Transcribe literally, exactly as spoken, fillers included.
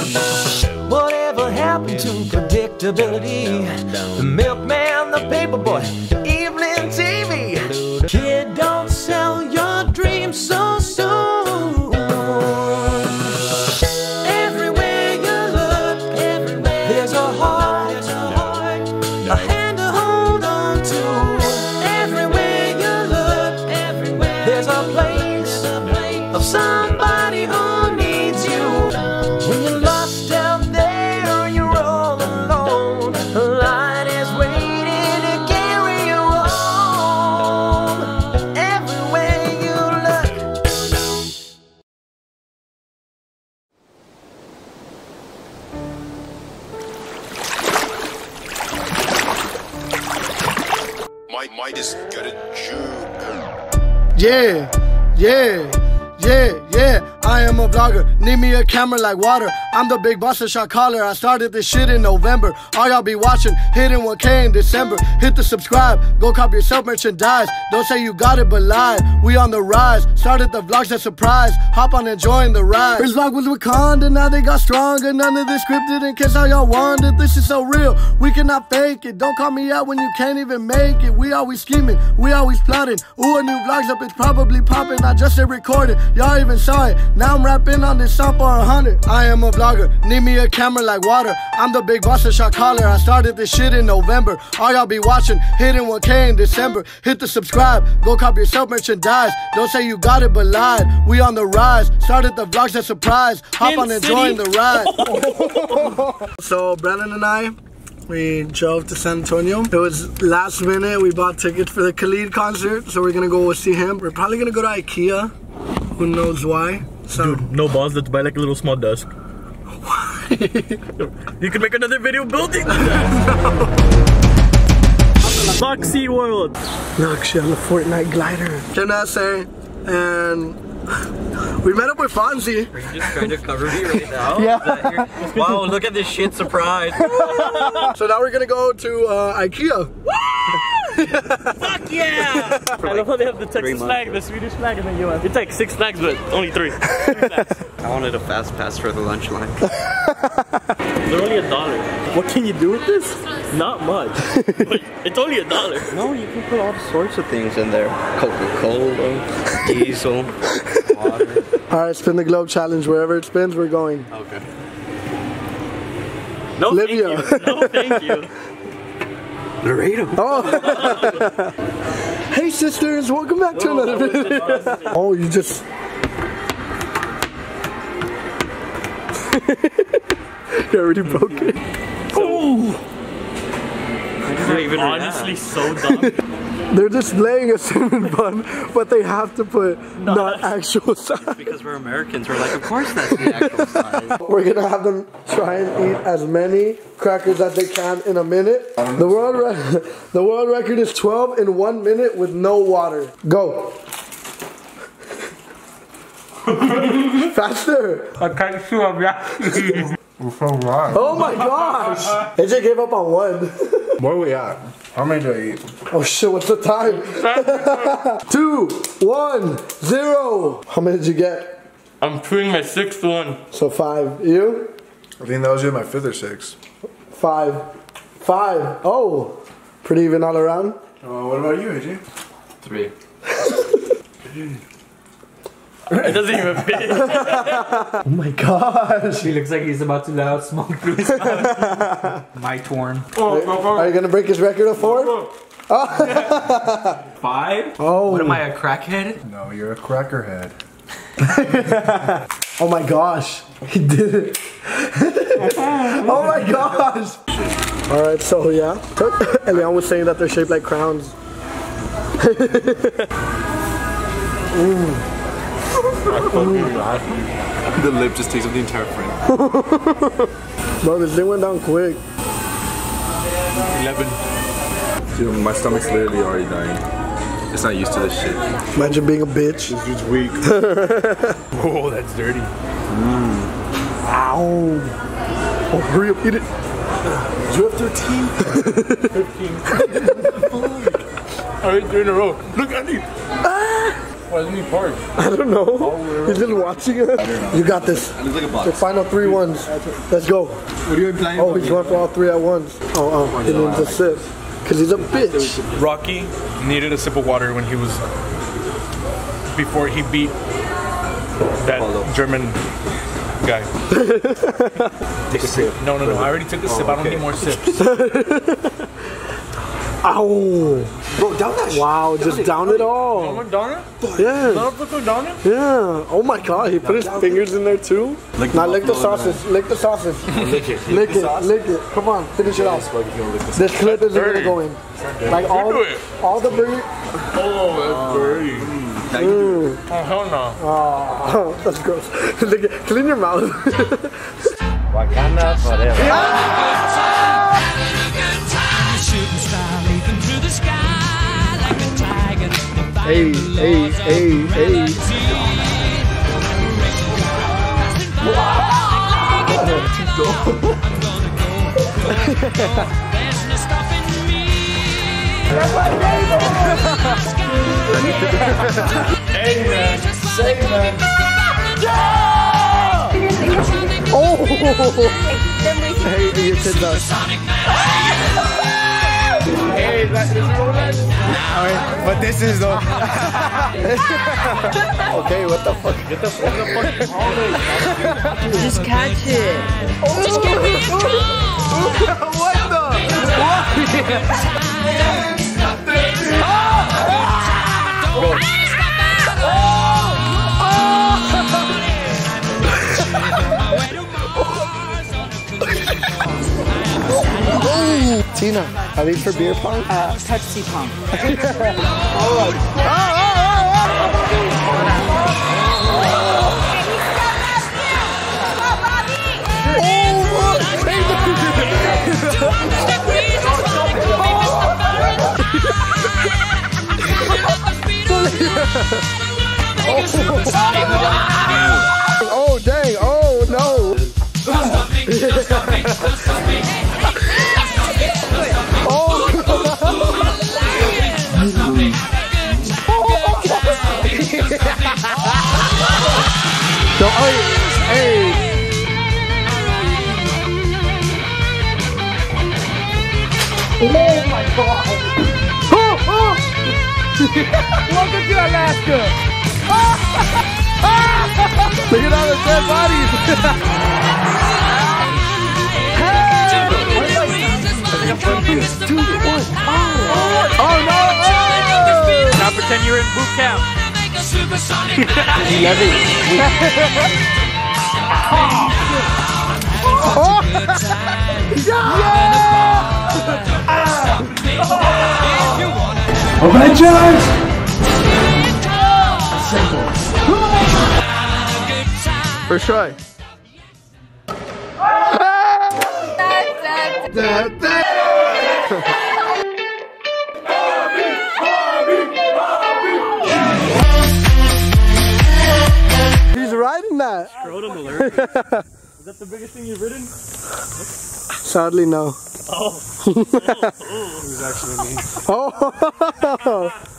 Whatever happened to predictability? The milkman, the paperboy, evening T V. Kid, don't sell your dreams so soon. Everywhere you look, everywhere there's a heart, a hand to hold on to. Everywhere you look, everywhere there's a place of somebody who needs you. When you're lost out there, you're all alone. A line is waiting to carry you home. Everywhere you look. Mike, Mike is good at Jew. Yeah, yeah, yeah, yeah. I am a vlogger, need me a camera like water. I'm the big boss of shot caller. I started this shit in November. All y'all be watching, hitting one K in December. Hit the subscribe, go copy yourself merchandise. Don't say you got it but lie, we on the rise. Started the vlogs that surprise, hop on enjoying the ride. First vlog was Wakanda, now they got stronger. None of this scripted in case all y'all wondered. This is so real, we cannot fake it. Don't call me out when you can't even make it. We always scheming, we always plotting. Ooh, a new vlog's up, it's probably popping. I just hit recorded, y'all even saw it. Now I'm rapping on this song for a hundred. I am a vlogger, need me a camera like water. I'm the big boss of shot caller. I started this shit in November. All y'all be watching, hitting one K in December. Hit the subscribe, go copy yourself merchandise. Don't say you got it but lied, we on the rise. Started the vlogs that surprise, hop on enjoying the ride. So Brandon and I, we drove to San Antonio. It was last minute, we bought tickets for the Khalid concert, so we're gonna go see him. We're probably gonna go to IKEA, who knows why. So dude, no balls, let's buy like a little small desk. You can make another video building that. Foxy World. Look, she on the Fortnite glider. Can I say? And we met up with Fonzie. Are you just trying to cover me right now? Yeah. Wow, look at this shit surprise. So now we're gonna go to uh, IKEA. Fuck yeah! I love how they have the Texas flag, the Swedish flag, and then U S. It's like six flags, but only three. three flags. I wanted a fast pass for the lunch line. They're only a dollar. What can you do with this? Not much. But it's only a dollar. No, you can put all sorts of things in there. Coca-Cola, diesel, water. Alright, spin the globe challenge. Wherever it spins, we're going. Okay. No, Livia. thank you. No, thank you. Laredo. Oh. Hey sisters, welcome back to Oh, another video. Oh, you just you already broke it. Oh. Not even honestly so dumb. They're displaying a cinnamon bun, but they have to put not, not actual size. Because we're Americans, we're like, of course that's the actual size. We're gonna have them try and eat as many crackers as they can in a minute. The world re the world record is twelve in one minute with no water. Go. Faster. I can't see I'm reacting. Oh my gosh! A J gave up on one. Where are we at? How many do I eat? Oh shit, what's the time? Two, one, zero. How many did you get? I'm chewing my sixth one. So five. You? I think that was either my fifth or sixth. Five. Five. Oh. Pretty even all around? Uh, what about you, A J? Three. It doesn't even fit. Oh my gosh. He looks like he's about to let out smoke through his mouth. My torn. Are you gonna break his record of four? Oh. Five? Oh. What am I, a crackhead? No, you're a crackerhead. Oh my gosh. He did it. Oh my gosh. Alright, so yeah. Elian was saying that they're shaped like crowns. Mm. The lip just takes up the entire frame. Bro, this thing went down quick. eleven. Dude, my stomach's literally already dying. It's not used to this shit. Imagine being a bitch. This dude's weak. Oh, that's dirty. Mm. Ow. Oh, hurry up, eat it. Do you have thirteen? fifteen. Alright, three in a row. Look at me. Ah. Why isn't he parked? I don't know. He's just watching us. You got this. It looks like a box. The final three ones. Let's go. What are you implying? Oh, he's going for all three at once. Oh, oh, he needs a sip. Because he's a bitch. Rocky needed a sip of water when he was before he beat that German guy. Take a sip. No, no, no. I already took a sip. I don't need more sips. Ow! Bro, down that shit. Wow, just down it all. Someone down it? Yeah. Someone down it? Yeah. Oh my god, he put his fingers in there too. Lick Now the lick the buffalo, sausage. Lick the sausage. Lick it. Lick it. Lick it. Come on, finish it off. This clip isn't gonna go in. Like all, do it. all the burger. Oh, that's dirty. Mm. Oh, hell no. Oh, that's gross. Lick it. Clean your mouth. Wakanda forever. Hey, hey, hey, hey. Hey, man. Say man. Oh! Hey, you said that. Hey, that is Rolex. Alright, but this is though. Okay, what the fuck? Get the fuck up. Just catch it. Just give me a What the? Tina, are these for beer pong? Uh, Pepsi pong. Oh dang! Oh no! So, hey, hey. Oh my god! Oh, oh. Welcome to Alaska! Look at all the dead bodies! Two, one. Oh. Oh no! Oh. Now pretend you're in boot camp. You love it. Oh. Yeah! Avengers! First try. He's riding that. Scrotum alert. Is that the biggest thing you've ridden? Sadly, no. Oh. It was actually me. Oh.